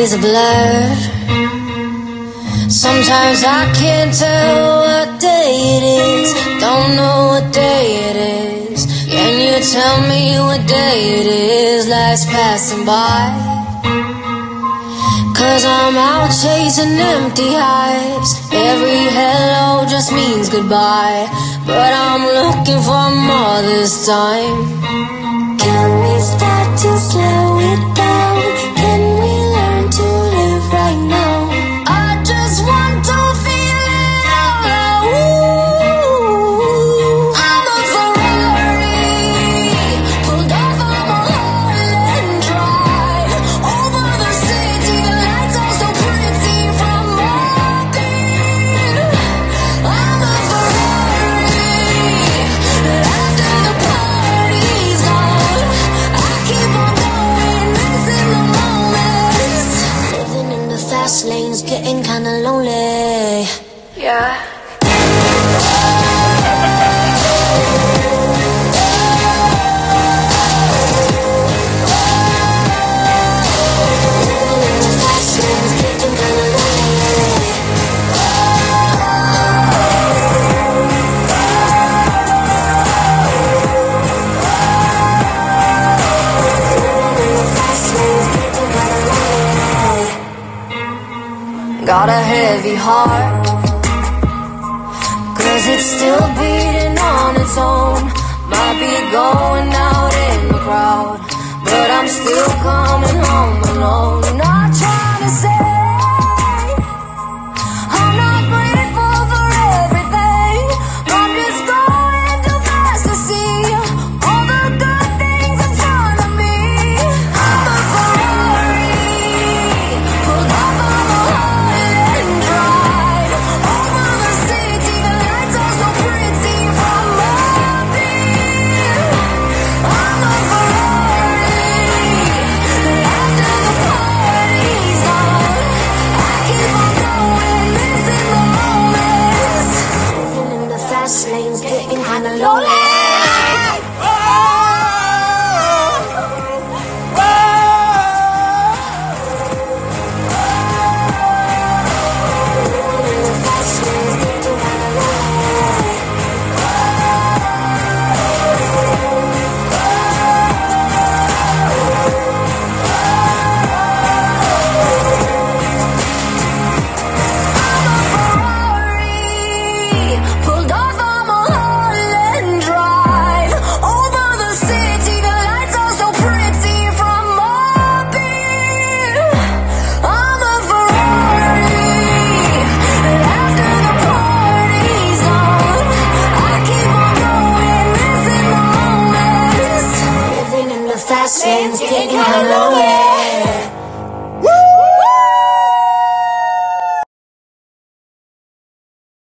is a blur. Sometimes I can't tell what day it is. Don't know what day it is. Can you tell me what day it is? Life's passing by. 'Cause I'm out chasing empty hives. Every hello just means goodbye. But I'm looking for more this time. Can we start to slow it down? Can we learn to live right now? I just want to feel it all out. Ooh, I'm a Ferrari, pulled off on Mulholland Drive. Over the city, the lights are so pretty from up here. I'm a Ferrari, after the party's gone, I keep on going, missing the moments. Living in the fast lane's getting kinda lonely. Yeah. Got a heavy heart, 'cause it's still beating on its own. Might be going out in the crowd, but I'm still coming home alone. Not trying to say I'm not grateful for everything. I'm just going too fast to see all the good things in front of me. I'm a Ferrari, pulled off on Mulholland Drive. Over the city, the lights are so pretty from up here. I'm a Ferrari, after the party's gone, I keep on going, missing the moments. Living in the fast lane's getting kinda lonely. Pulled off on Mulholland Drive. Over the city, the lights are so pretty from up here. I'm a Ferrari, after the party's gone, I keep on going, missing the moments. Living in the fast lane's getting kinda lonely.